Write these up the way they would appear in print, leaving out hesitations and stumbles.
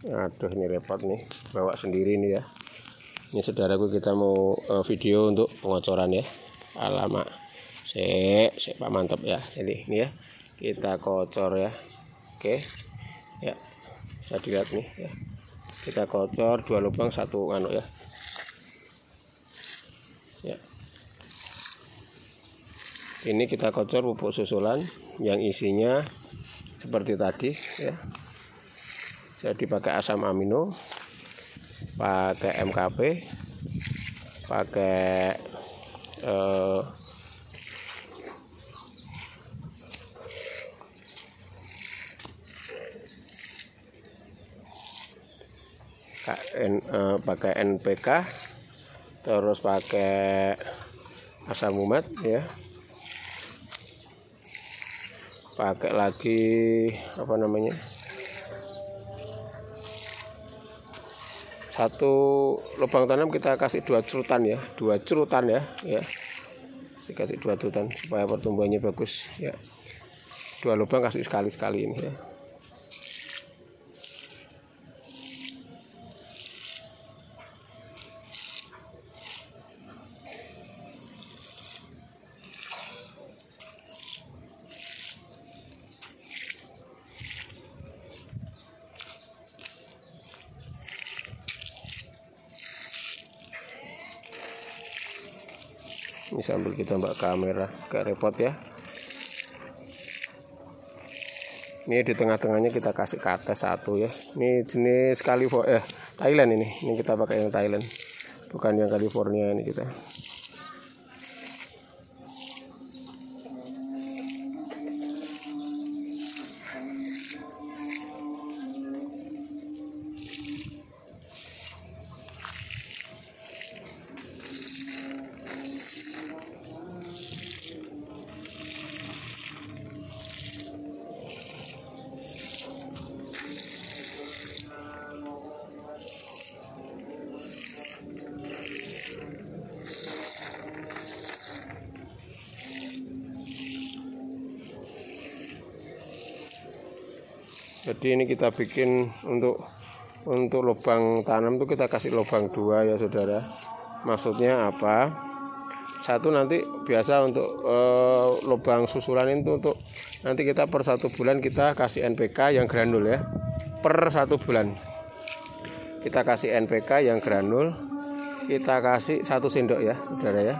Aduh, ini repot nih bawa sendiri nih ya. Ini saudaraku, kita mau video untuk pengocoran ya. Alamak, Pak, mantap ya. Jadi ini ya, kita kocor ya. Oke ya, bisa dilihat nih ya, kita kocor 2 lubang 1 anu ya. Ya, ini kita kocor pupuk susulan yang isinya seperti tadi ya. Jadi pakai asam amino, pakai MKP, pakai pakai NPK, terus pakai asam umat ya, pakai lagi apa namanya, 1 lubang tanam kita kasih 2 cerutan ya, 2 cerutan ya, kasih 2 cerutan supaya pertumbuhannya bagus ya. 2 lubang kasih sekali ini ya. Ini sambil kita mbak kamera, agak repot ya. Ini di tengah-tengahnya kita kasih kates 1 ya. Ini jenis Thailand ini kita pakai yang Thailand, bukan yang California ini kita. Jadi ini kita bikin untuk lubang tanam tuh kita kasih lubang 2 ya saudara. Maksudnya apa? 1 nanti biasa untuk lubang susulan itu untuk nanti kita per 1 bulan kita kasih NPK yang granul ya. Per 1 bulan kita kasih NPK yang granul, kita kasih 1 sendok ya saudara ya.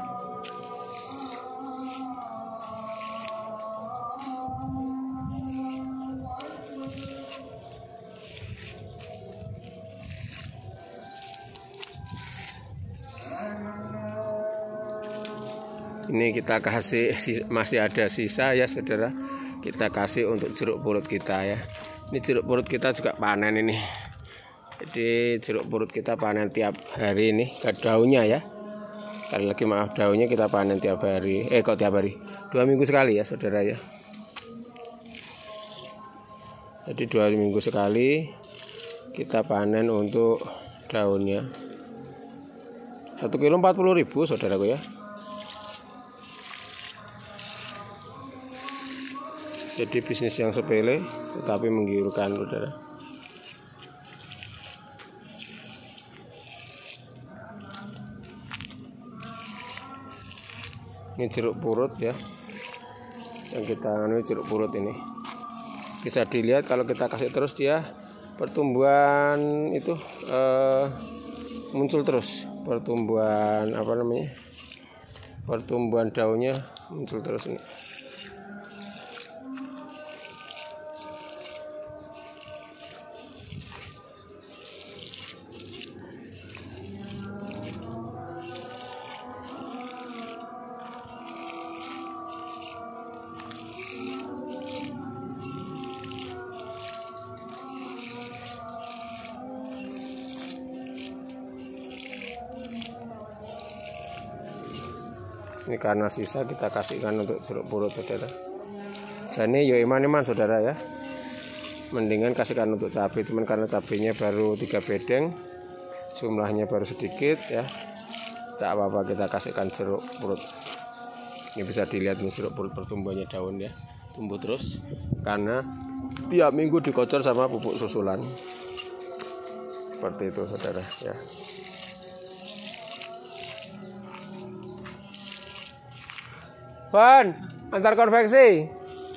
Ini kita kasih, masih ada sisa ya saudara, kita kasih untuk jeruk purut kita ya. Ini jeruk purut kita juga panen ini. Jadi jeruk purut kita panen tiap hari ini, ke daunnya ya. Sekali lagi maaf, daunnya kita panen tiap hari. Kok tiap hari? 2 minggu sekali ya saudara ya. Jadi 2 minggu sekali kita panen untuk daunnya. 1 kilo 40.000 saudaraku ya. Jadi bisnis yang sepele tetapi menggiurkan saudara. Ini jeruk purut ya, yang kita jeruk purut ini bisa dilihat kalau kita kasih terus dia pertumbuhan itu muncul terus, pertumbuhan apa namanya, pertumbuhan daunnya muncul terus ini. Ini karena sisa kita kasihkan untuk jeruk purut saudara. Jadi yo iman saudara ya. Mendingan kasihkan untuk cabai, cuman karena cabainya baru 3 bedeng, jumlahnya baru sedikit ya. Tak apa-apa kita kasihkan jeruk purut. Ini bisa dilihat nih jeruk purut pertumbuhannya daun ya. Tumbuh terus karena tiap minggu dikocor sama pupuk susulan. seperti itu saudara ya. Van, antar konveksi.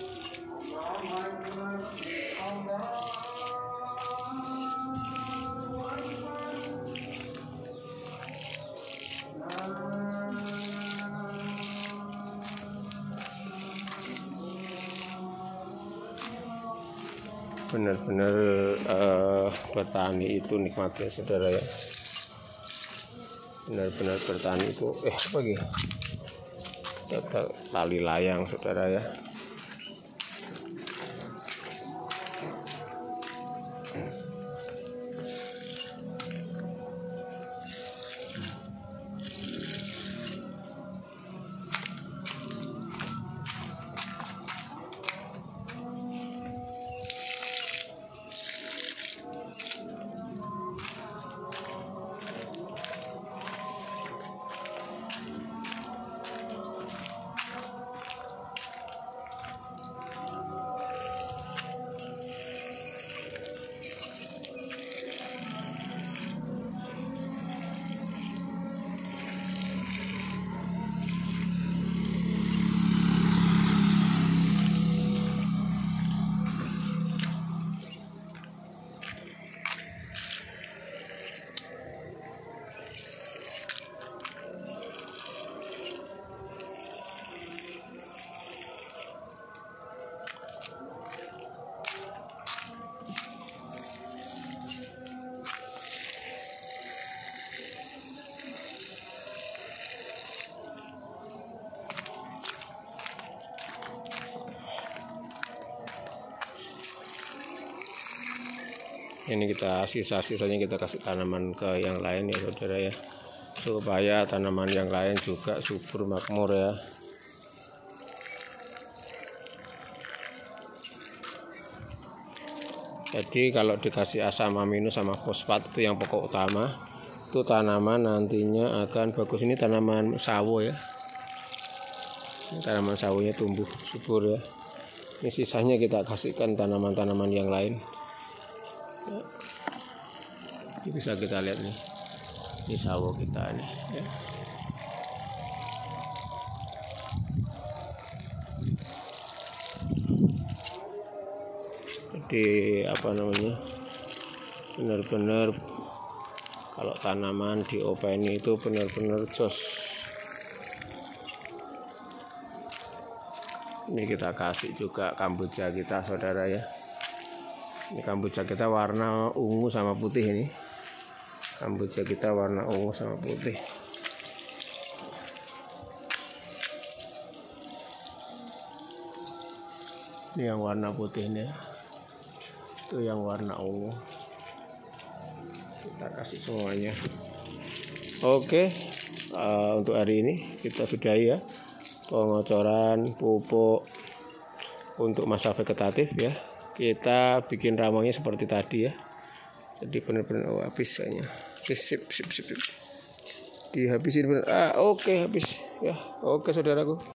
Benar-benar bertani itu nikmatnya saudara ya. Benar-benar bertani itu apa gitu? Tali layang saudara ya. Ini kita sisa-sisanya kita kasih tanaman ke yang lain ya saudara ya, supaya tanaman yang lain juga subur makmur ya. Jadi kalau dikasih asam amino sama fosfat itu yang pokok utama, itu tanaman nantinya akan bagus. Ini tanaman sawo ya, ini tanaman sawonya tumbuh subur ya. Ini sisanya kita kasihkan tanaman-tanaman yang lain. Ini bisa kita lihat nih, ini sawo kita nih ya. Jadi apa namanya, benar-benar kalau tanaman diopeni itu benar-benar jos. Ini kita kasih juga kamboja kita saudara ya. Ini kamboja kita warna ungu sama putih ini. Kamboja kita warna ungu sama putih. Ini yang warna putih ini. Itu yang warna ungu. Kita kasih semuanya. Oke, untuk hari ini kita sudahi ya pengocoran pupuk untuk masa vegetatif ya. Kita bikin ramangnya seperti tadi ya. Jadi benar-benar habis kayaknya. Sip. Dihabisin benar. Oke habis ya. Oke saudaraku.